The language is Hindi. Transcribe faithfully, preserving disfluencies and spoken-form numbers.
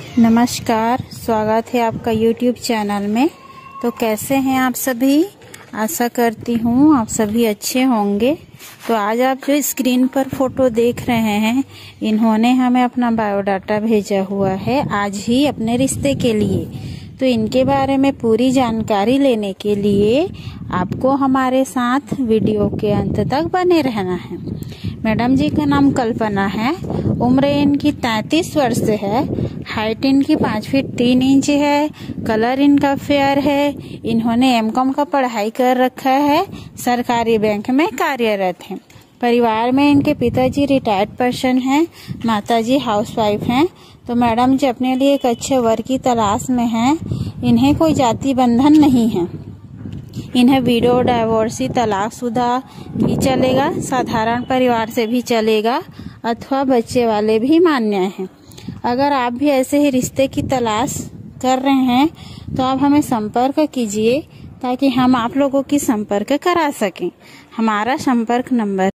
नमस्कार, स्वागत है आपका यूट्यूब चैनल में। तो कैसे हैं आप सभी? आशा करती हूँ आप सभी अच्छे होंगे। तो आज आप जो स्क्रीन पर फोटो देख रहे हैं, इन्होंने हमें अपना बायोडाटा भेजा हुआ है आज ही अपने रिश्ते के लिए। तो इनके बारे में पूरी जानकारी लेने के लिए आपको हमारे साथ वीडियो के अंत तक बने रहना है। मैडम जी का नाम कल्पना है, उम्र इनकी तैंतीस वर्ष है, हाइट इनकी पाँच फीट तीन इंच है, कलर इनका फेयर है। इन्होंने एम कॉम का पढ़ाई कर रखा है, सरकारी बैंक में कार्यरत हैं। परिवार में इनके पिताजी रिटायर्ड पर्सन हैं, माताजी हाउसवाइफ हैं। तो मैडम जी अपने लिए एक अच्छे वर की तलाश में हैं। इन्हें कोई जाति बंधन नहीं है। इन्हें विडो, डाइवोर्सी, तलाकशुदा भी चलेगा, साधारण परिवार से भी चलेगा, अथवा बच्चे वाले भी मान्य हैं। अगर आप भी ऐसे ही रिश्ते की तलाश कर रहे हैं तो आप हमें संपर्क कीजिए ताकि हम आप लोगों की संपर्क करा सकें। हमारा संपर्क नंबर